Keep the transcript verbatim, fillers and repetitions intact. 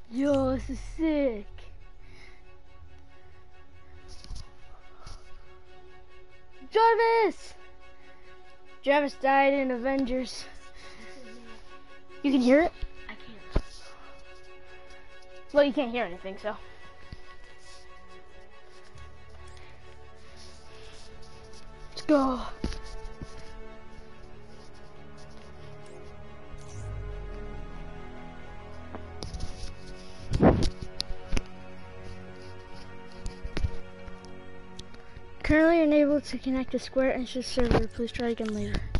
Yo, this is sick. Jarvis! Jarvis died in Avengers. You can hear it? I can't. Well, you can't hear anything, so. Let's go. Currently unable to connect to Square Inches server. Please try again later.